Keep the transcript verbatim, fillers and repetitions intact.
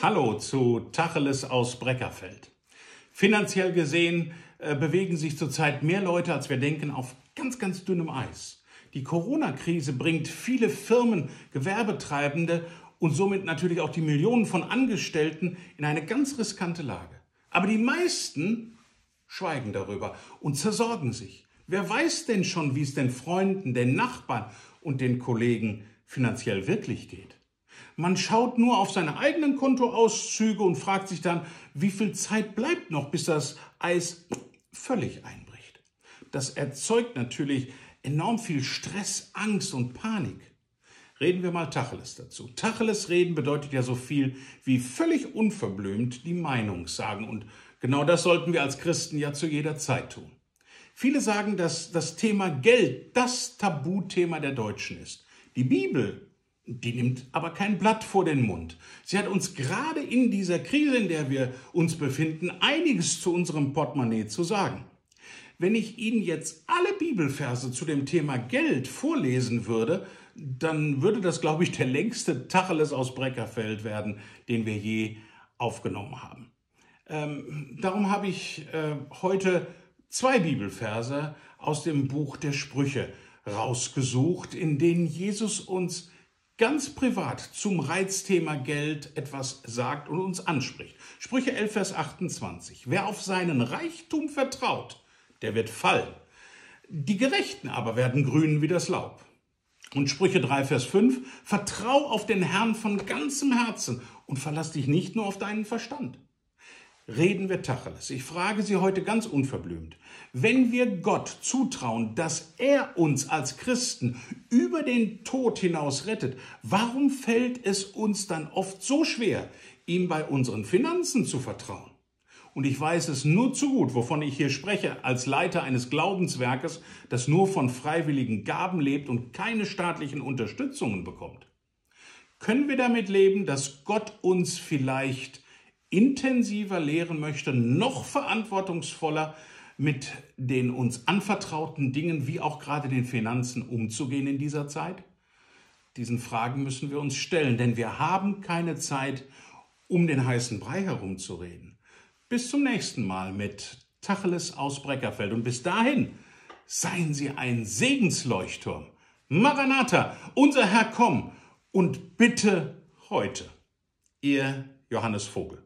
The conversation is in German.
Hallo zu Tacheles aus Breckerfeld. Finanziell gesehen äh, bewegen sich zurzeit mehr Leute, als wir denken, auf ganz, ganz dünnem Eis. Die Corona-Krise bringt viele Firmen, Gewerbetreibende und somit natürlich auch die Millionen von Angestellten in eine ganz riskante Lage. Aber die meisten schweigen darüber und zersorgen sich. Wer weiß denn schon, wie es den Freunden, den Nachbarn und den Kollegen finanziell wirklich geht? Man schaut nur auf seine eigenen Kontoauszüge und fragt sich dann, wie viel Zeit bleibt noch, bis das Eis völlig einbricht. Das erzeugt natürlich enorm viel Stress, Angst und Panik. Reden wir mal Tacheles dazu. Tacheles reden bedeutet ja so viel wie völlig unverblümt die Meinung sagen. Und genau das sollten wir als Christen ja zu jeder Zeit tun. Viele sagen, dass das Thema Geld das Tabuthema der Deutschen ist. Die Bibel, die nimmt aber kein Blatt vor den Mund. Sie hat uns gerade in dieser Krise, in der wir uns befinden, einiges zu unserem Portemonnaie zu sagen. Wenn ich Ihnen jetzt alle Bibelverse zu dem Thema Geld vorlesen würde, dann würde das, glaube ich, der längste Tacheles aus Breckerfeld werden, den wir je aufgenommen haben. Ähm, darum habe ich äh, heute zwei Bibelverse aus dem Buch der Sprüche rausgesucht, in denen Jesus uns ganz privat zum Reizthema Geld etwas sagt und uns anspricht. Sprüche elf, Vers achtundzwanzig. Wer auf seinen Reichtum vertraut, der wird fallen. Die Gerechten aber werden grünen wie das Laub. Und Sprüche drei, Vers fünf. Vertrau auf den Herrn von ganzem Herzen und verlass dich nicht nur auf deinen Verstand. Reden wir Tacheles. Ich frage Sie heute ganz unverblümt. Wenn wir Gott zutrauen, dass er uns als Christen über den Tod hinaus rettet, warum fällt es uns dann oft so schwer, ihm bei unseren Finanzen zu vertrauen? Und ich weiß es nur zu gut, wovon ich hier spreche, als Leiter eines Glaubenswerkes, das nur von freiwilligen Gaben lebt und keine staatlichen Unterstützungen bekommt. Können wir damit leben, dass Gott uns vielleicht intensiver lehren möchte, noch verantwortungsvoller mit den uns anvertrauten Dingen, wie auch gerade den Finanzen, umzugehen in dieser Zeit? Diesen Fragen müssen wir uns stellen, denn wir haben keine Zeit, um den heißen Brei herumzureden. Bis zum nächsten Mal mit Tacheles aus Breckerfeld. Und bis dahin, seien Sie ein Segensleuchtturm. Maranatha, unser Herr, komm und bitte heute. Ihr Johannes Vogel.